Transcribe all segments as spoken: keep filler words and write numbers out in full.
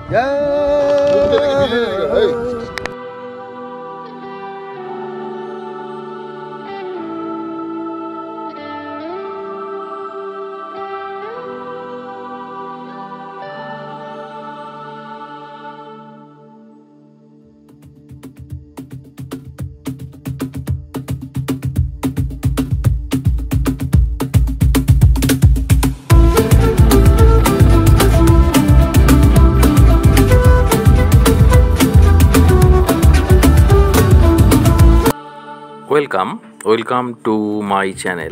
Welcome welcome to my channel.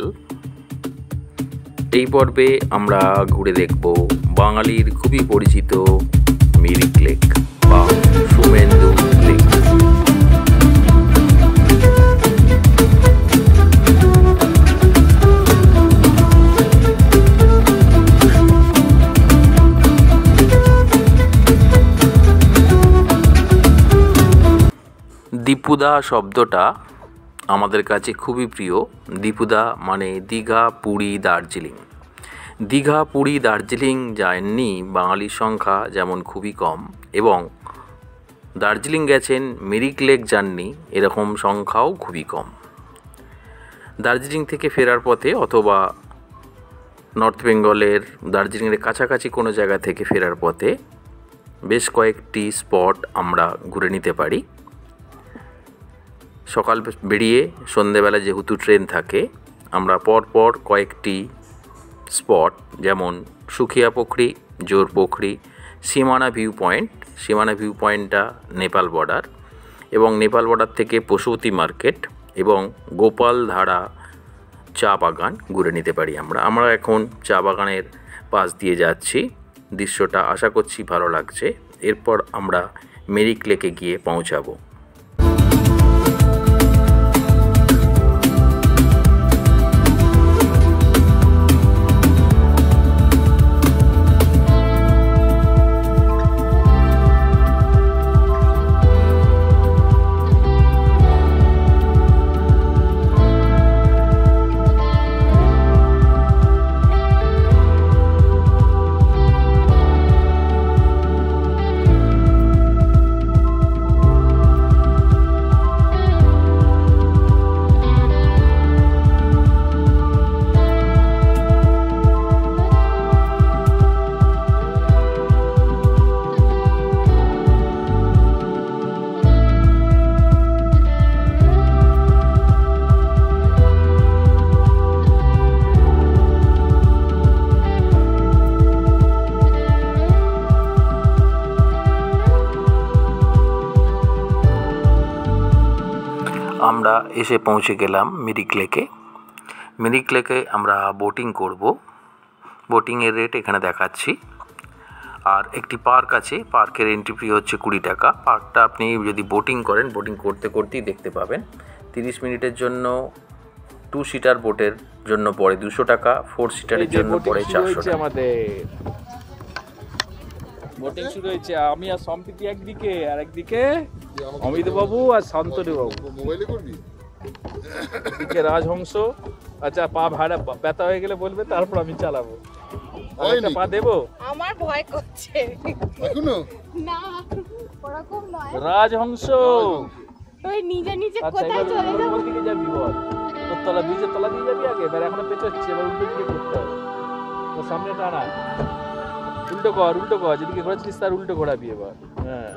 এই পর্বে আমরা ঘুরে দেখব বাঙালির খুবই পরিচিত মিরিক লেক বা সুমেন্দু লেক। দীপুদা শব্দটা আমাদের কাছে খুবই প্রিয়। দীপুদা মানে দীঘা, পুরী, দার্জিলিং। দীঘা, পুরী, দার্জিলিং যাননি বাঙালির সংখ্যা যেমন খুবই কম, এবং দার্জিলিং গেছেন মিরিক লেক যাননি এরকম সংখ্যাও খুবই কম। দার্জিলিং থেকে ফেরার পথে অথবা নর্থ বেঙ্গলের দার্জিলিংয়ের কাছাকাছি কোনো জায়গা থেকে ফেরার পথে বেশ কয়েকটি স্পট আমরা ঘুরে নিতে পারি। সকাল বেরিয়ে সন্ধেবেলা যেহেতু ট্রেন থাকে, আমরা পরপর কয়েকটি স্পট যেমন সুখিয়াপোখরি, জোরপোখরি, সীমানা ভিউ পয়েন্ট, সীমানা ভিউ পয়েন্টটা নেপাল বর্ডার, এবং নেপাল বর্ডার থেকে পশুপতি মার্কেট এবং গোপালধারা চা বাগান ঘুরে নিতে পারি। আমরা আমরা এখন চা বাগানের পাশ দিয়ে যাচ্ছি। দৃশ্যটা আশা করছি ভালো লাগছে। এরপর আমরা মিরিক লেকে গিয়ে পৌঁছাবো। আমরা এসে পৌঁছে গেলাম মিরিক লেকে। মিরিক লেকে আমরা বোটিং করব। বোটিংয়ের রেট এখানে দেখাচ্ছি। আর একটি পার্ক আছে, পার্কের এন্ট্রি ফি হচ্ছে কুড়ি টাকা। পার্কটা আপনি যদি বোটিং করেন, বোটিং করতে করতেই দেখতে পাবেন। তিরিশ মিনিটের জন্য টু সিটার বোটের জন্য পড়ে দুশো টাকা, ফোর সিটারের জন্য পড়ে চারশো টাকা। আমাদের বোটিং শুরু হয়েছে। আমি আর সম্প্রীতি একদিকে, আর একদিকে অমিত বাবু আর শান্তনু বাবু। এদিকে রাজহংস। আচ্ছা, পা ভাড়া ব্যথা হয়ে গেলে বলবে, তারপর আমি চালাবো। একটা পা দেবো। আমার ভয় করছে এখনো না, ওরকম নয়। রাজহংস ওই নিজে নিজে কোথায় চলে যাবো? কোন দিকে যাবি বল? তোর তলা ব্রিজের তলা দিয়ে যাবি আগে, এবার এখনো পেছচ্ছে, এবার উল্টো দিকে করতে হবে। তো সামনে টানা, উল্টো কর, উল্টো কর, যেদিকে ঘোরাচ্ছিস তার উল্টো ঘোরাবি এবার। হ্যাঁ,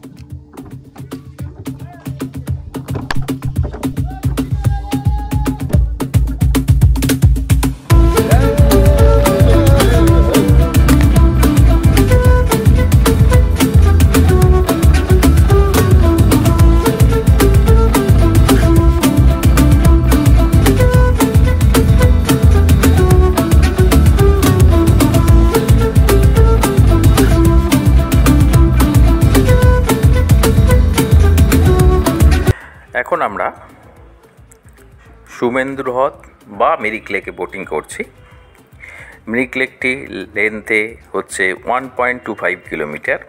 এখন আমরা সুমেন্দু হ্রদ বা মিরিক লেকে বোটিং করছি। মিরিক লেকটি লেন্থে হচ্ছে one point two five kilometre.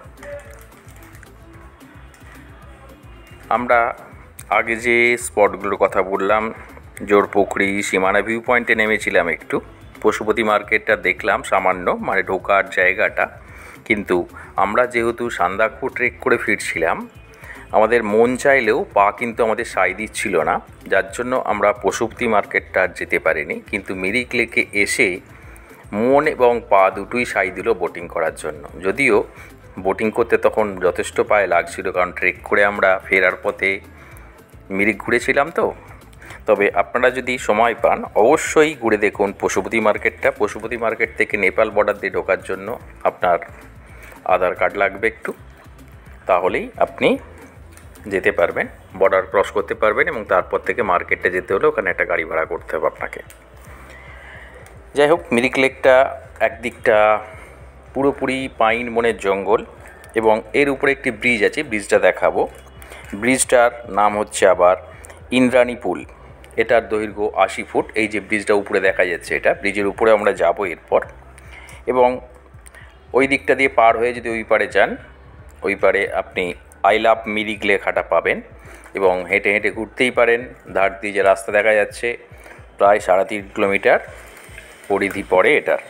আমরা আগে যে স্পটগুলোর কথা বললাম, জোরপোখরি, সীমানা ভিউ পয়েন্টে নেমেছিলাম, একটু পশুপতি মার্কেটটা দেখলাম সামান্য, মানে ঢোকার জায়গাটা। কিন্তু আমরা যেহেতু সান্দাকফু ট্রেক করে ফিরছিলাম, আমাদের মন চাইলেও পা কিন্তু আমাদের সায় দিচ্ছিল না, যার জন্য আমরা পশুপতি মার্কেটটা আর যেতে পারিনি। কিন্তু মিরিক লেকে এসে মন এবং পা দুটোই সায় দিল বোটিং করার জন্য। যদিও বোটিং করতে তখন যথেষ্ট পায়ে লাগছিল, কারণ ট্রেক করে আমরা ফেরার পথে মিরিক ঘুরেছিলাম তো। তবে আপনারা যদি সময় পান অবশ্যই ঘুরে দেখুন পশুপতি মার্কেটটা। পশুপতি মার্কেট থেকে নেপাল বর্ডার দিয়ে ঢোকার জন্য আপনার আধার কার্ড লাগবে একটু, তাহলেই আপনি যেতে পারবেন, বর্ডার ক্রস করতে পারবেন, এবং তারপর থেকে মার্কেটে যেতে হলে ওখানে একটা গাড়ি ভাড়া করতে হবে আপনাকে। যাই হোক, মিরিক লেকটা একদিকটা পুরোপুরি পাইন বনের জঙ্গল, এবং এর উপরে একটি ব্রিজ আছে, ব্রিজটা দেখাবো। ব্রিজটার নাম হচ্ছে আবার ইন্দ্রাণী পুল। এটার দৈর্ঘ্য আশি ফুট। এই যে ব্রিজটা উপরে দেখা যাচ্ছে, এটা ব্রিজের উপরে আমরা যাব এরপর। এবং ওই দিকটা দিয়ে পার হয়ে যদি ওই পারে যান, ওই পারে আপনি আই লাভ মিরিক লেখাটা পাবেন, এবং হেঁটে হেঁটে ঘুরতেই পারেন। ধার দিয়ে যে রাস্তা দেখা যাচ্ছে প্রায় সাড়ে তিন কিলোমিটার পরিধি পড়ে এটার।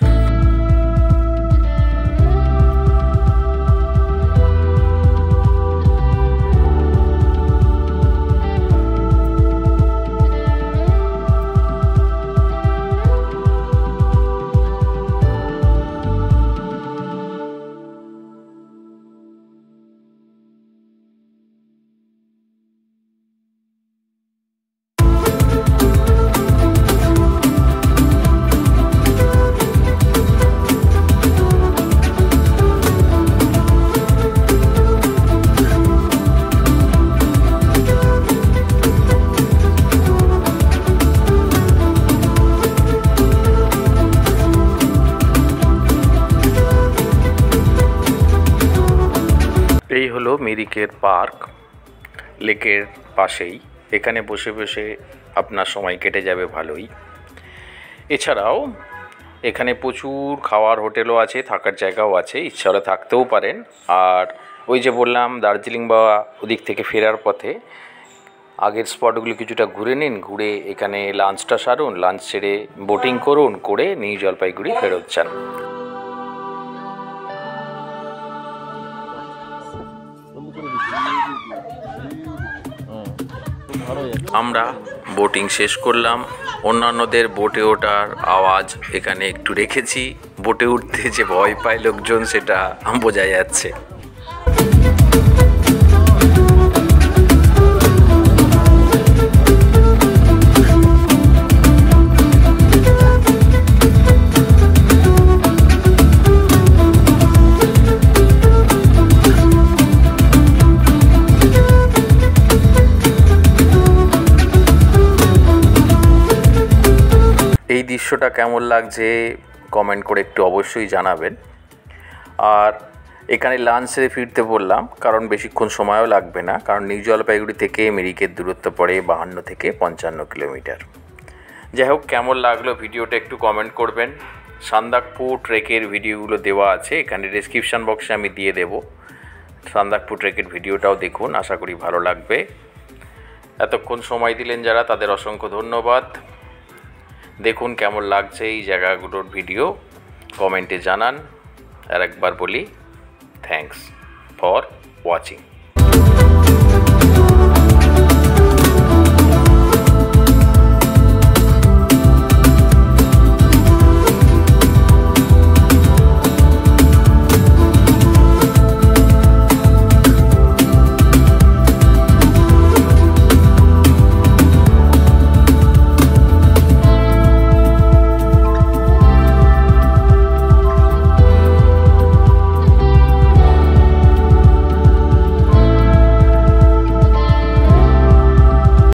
এই হলো মিরিকের পার্ক, লেকের পাশেই। এখানে বসে বসে আপনার সময় কেটে যাবে ভালোই। এছাড়াও এখানে প্রচুর খাওয়ার হোটেলও আছে, থাকার জায়গাও আছে, ইচ্ছা হলে থাকতেও পারেন। আর ওই যে বললাম দার্জিলিং বা ওদিক থেকে ফেরার পথে আগের স্পটগুলো কিছুটা ঘুরে নিন, ঘুরে এখানে লাঞ্চটা সারুন, লাঞ্চ সেরে বোটিং করুন, করে নিউ জলপাইগুড়ি ফেরত যান। আমরা বোটিং শেষ করলাম। অন্যান্যদের বোটে ওঠার আওয়াজ এখানে একটু রেখেছি। বোটে উঠতে যে ভয় পায় লোকজন সেটা বোঝা যাচ্ছে। এই দৃশ্যটা কেমন লাগছে কমেন্ট করে একটু অবশ্যই জানাবেন। আর এখানে লাঞ্চ সেরে ফিরতে বললাম, কারণ বেশিক্ষণ সময়ও লাগবে না, কারণ নিউ জলপাইগুড়ি থেকে মিরিকের দূরত্ব পড়ে বাহান্ন থেকে পঞ্চান্ন কিলোমিটার। যাই হোক, কেমন লাগলো ভিডিওটা একটু কমেন্ট করবেন। সান্দাকফু ট্রেকের ভিডিওগুলো দেওয়া আছে, এখানে ডেসক্রিপশান বক্সে আমি দিয়ে দেব। সান্দাকফু ট্রেকের ভিডিওটাও দেখুন, আশা করি ভালো লাগবে। এতক্ষণ সময় দিলেন যারা, তাদের অসংখ্য ধন্যবাদ। দেখুন কেমন লাগছে এই জায়গাগুলোর ভিডিও, কমেন্টে জানান। আর একবার বলি, থ্যাঙ্কস ফর ওয়াচিং।